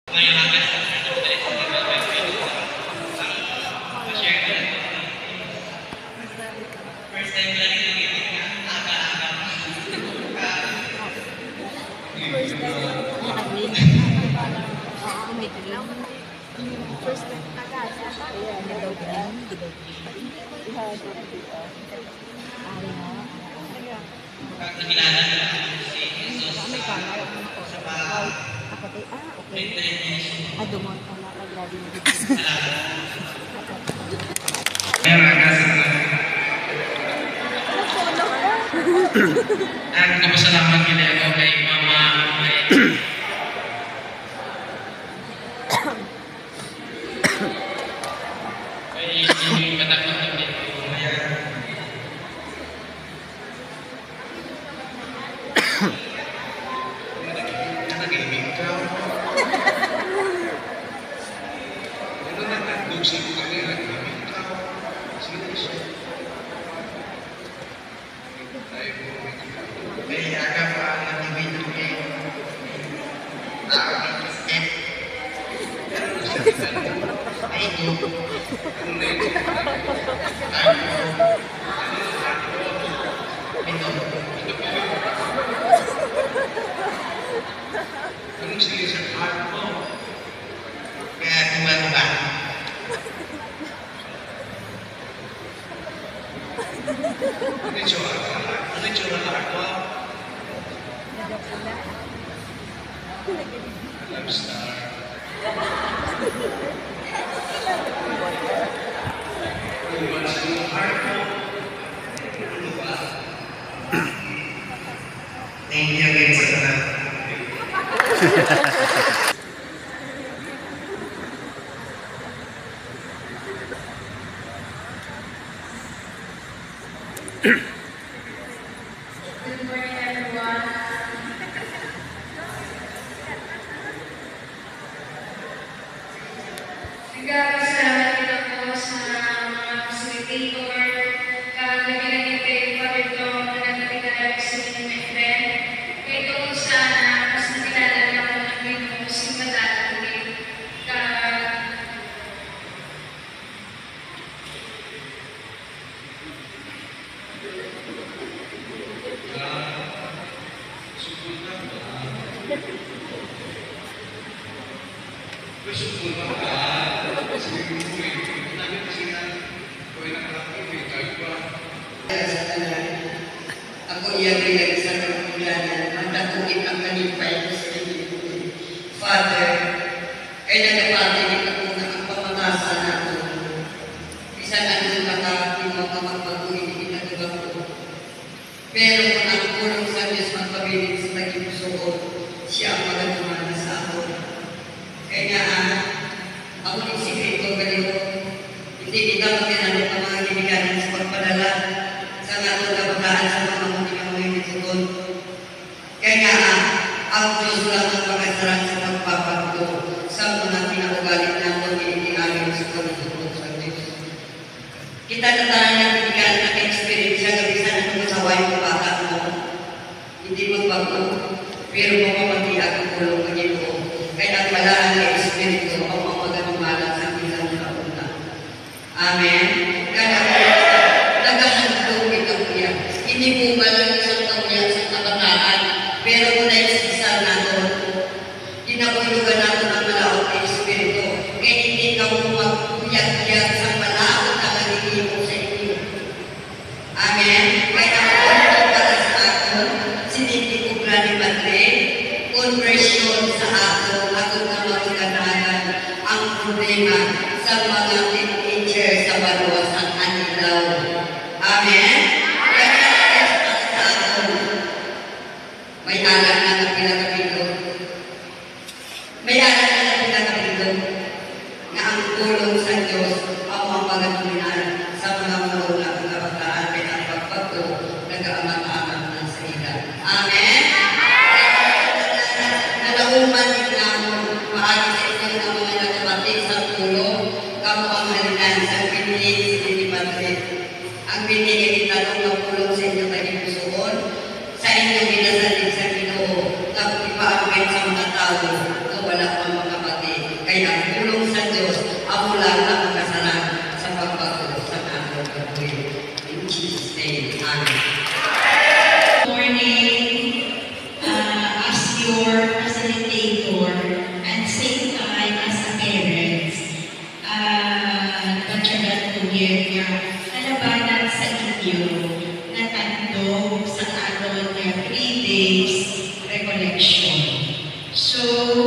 Ang napasalamat kita ako kay Mama kay matakot na dito. Nag-gaming ka. Ano na nag-dugsi ko kami, nag-gaming ka. Seriously. Kaya ka pa ang nag-gaming ka. Anong sige sa heart mo? Kaya kumano ba? Ano yung heart mo? Love star. Thank you again sa lahat. Good morning, everyone. Nagkakasalamat din ako sa mga facilitator, lagi-lagi kay Father Tom na nagkakilala sa my friend. Kaya kung sana, mas nakilala niya ako ng Pinoy, si Madalagin. Ako iyan rin sa kapulianan, ang nakulit ang kalipay sa Pilipinas. Father, ay nagpapatinig ako na ang pamatasan ako. Bisan ano makakapin mo kapagpaguhin pinagawa ko. Pero kung ang kulong sa Diyos magpabilig sa tagpusoon, siya ang magagamana sa ako. Kaya ako ng sikreto ganito, hindi kita magkinanong ang mga ginagawa sa pagpadala sa nga ito kabagaan sa mga mga itugon. Kaya ang Diyos lang ang pagkasaran sa pagpapagdo sa mga pinakagalit na mga inialim sa pagkakot sa Diyos. Kita na tayo nagbibigan ng experience sa gabisan ng masaway ng bata mo. Hindi magbago, pero mamamatiyak ang kulong ka nito. Kaya wala ang Espiritu ang mapaganumalan sa bilang na una. Amen? Kaya naghahandong ito niya. Hindi po ba lang isang taon sa kabataan, pero kung naisisa natin, ginapulugan natin ang malawak na Espiritu. Kaya hindi ka mo magpuyag-puyag sa malawak na kaligin mo sa inyo. Amen? Kaya ako para sa akin, sinindi ko Granny Madre, conversion sa akin na magkanagan ang problema sa mga teenager sa baluasang anilaw. Amen? Kaya sa akin, may alam na pinagabilo. May alam na pinagabilo na ang tulong sa Diyos ang mga pagatulinan sa mga mauna ng kabataan ay ang pagpagto nag-aamat-amat na sa ila. Amen? Nalauman din namin maagi sa inyo ng mga nagkabatid sa tulong kamo ang halinan sa pinig sa Dini Madrid. Ang pinig ay itanong ng tulong sa inyo kanyang pusoon sa inyong ginasalig sa Ginoo kapag ipaagwin sa mga tao na wala pang mga tulong sa Diyos, ako lang ang makasalanan sa pagbago sa akong gagawin. In Jesus' name, Amen. Morning, as your facilitator and same time as a parent, natyagan ko niya nalabanan sa inyo na tandog sa aton na 3 days recollection. So,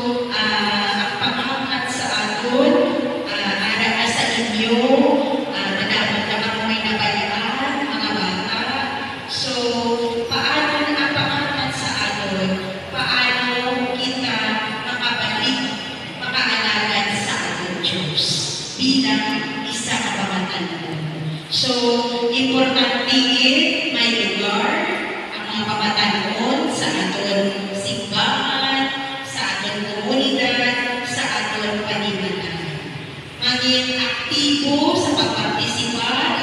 ang pangangkat sa aton, ara sa inyo, madapat na mga may nabayaan, mga bata. So, paano ang pangangkat sa aton, paano kita makabalik, makaalagan sa ating Diyos bilang isa ka pamatanong. So, importante may lugar ang mga pamatanon sa aton simbahan, sa aton komunidad, sa aton panimbahan. Maging aktibo sa pagpartisipa at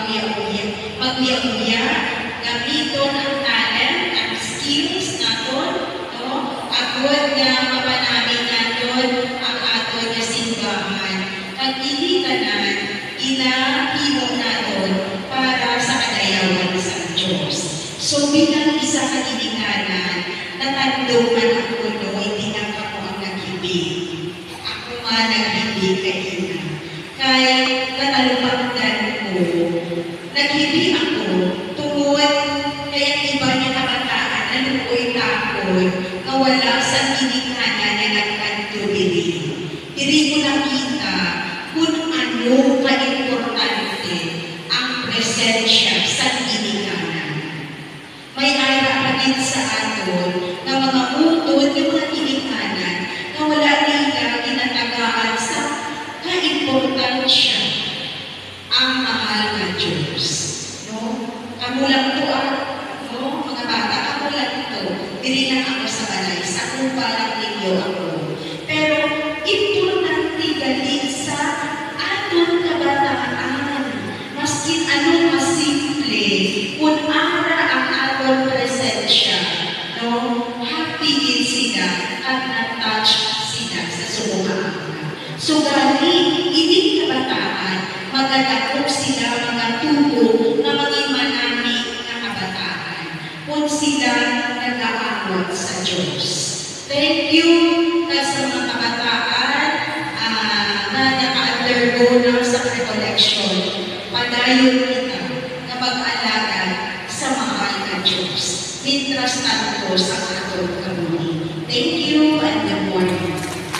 magbiya-uya, gamiton ang talent, ang skills naton, no? Agod nga mapanamin naton ang aton na simbahan. Pag-ilitanan, inahimo naton para sa kadayawan sa Diyos. So bilang isa ka dinikanan, natandungan ako no, hindi lang ako ang naghibig. Ako nga naghibig kay ina. Kay natalupagdan ko, naghibig ako, tungod kaya iba niya kabataan, nalukoy takot, na wala sa dinikanan na nagkantubili. Diri ko nakita kung ano ka-importante ang presensya sa dinikanan. May ara pa din sa aton na mga utod ng mga dinikanan na wala nila ginatagaan sa kaimportansya ang mahal na Diyos. No? Kamu lang to no? Mga bata, kamu lang to. Dili lang ako sa balay, sa kumpalang ninyo ako. Pero importante galing sa aton kabataan. Maskin anong masimple, kung ara ang aton presensya, no? Happy din sila at na-touch sila sa sumuhaan. So galing, hindi kabataan, magadakop sila mga tubo na maging manami na kabataan kung sila nag-aawat sa Diyos. Thank you sa mga kabataan na naka-undergo ng sa recollection. Padayon kita na mag-alaga sa mahal na Diyos. Mitras tanto sa atong kamuli. Thank you and good morning.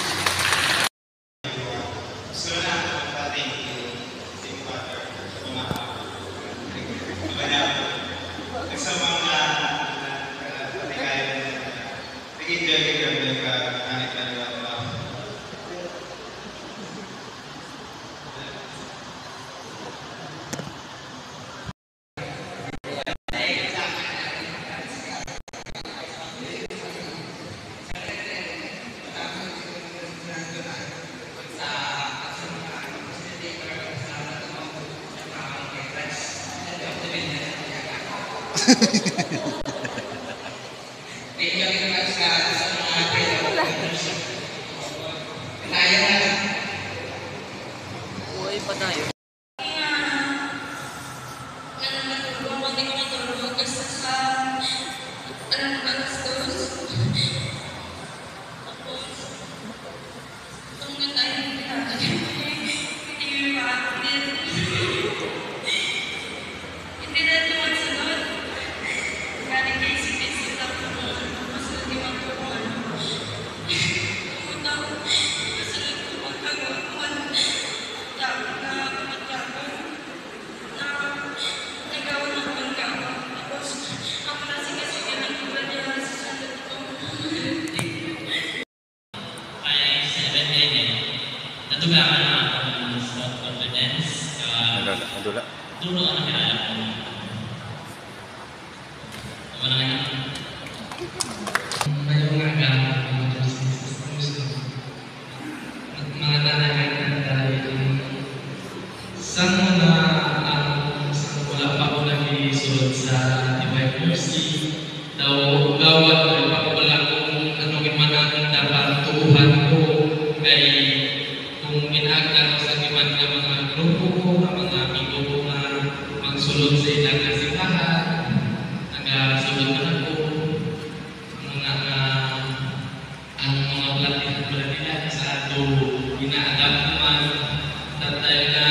Natugakan na ako ng self-confidence. Turo ang nakilala ko. Wala nga na. Ngayong aga, mga sisters, mga nanay dahil sa muna wala pa ako nag-isulod sa Divine Mercy, daw gawat pa ko wala kung ano man ang dapat tuuhan ko kay tulad nila sa ato ina-adapt naman tatay na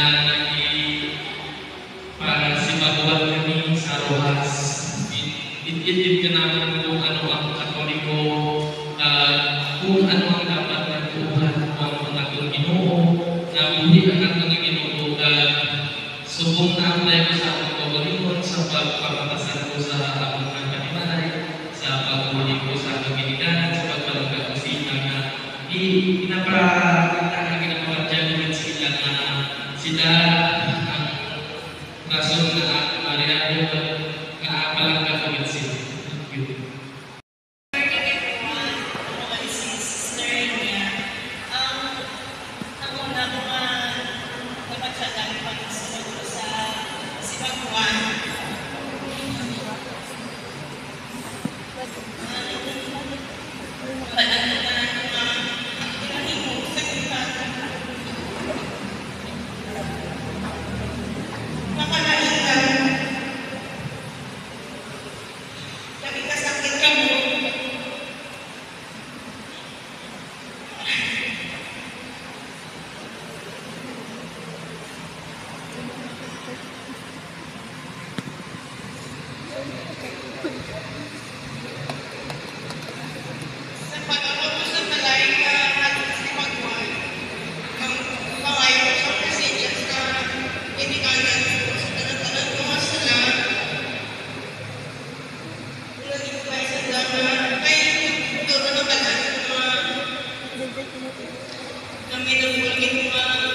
para si Baguan kami sa Rojas. Ititip ka naman kung ano ang Katoliko, kung ano ang dapat nagtuhan ang mga itong Ginoo, na hindi ang atong Ginoo, subong na tayo sa atong pagalingon sa pagpapatasan ko sa atong pagpanimalay, sa paghuli ko sa atong ginikanan, sa pagpalagay ko sila na pinaparagin ang mga dyan sila na sila ang rason na mariado kaapalagay ko sila. Morning everyone. Ako si Sister niya. Ako na mga napagsasabi pa sa Sibaguan. Sa pag-ako sa balay na natin sa Sibaguan, ang pangay ko sa messages na inikanan ko sa tanan-tanan ko sila. Lagi ko kayo sa dama, kayo duro na balan na may nabulgin mga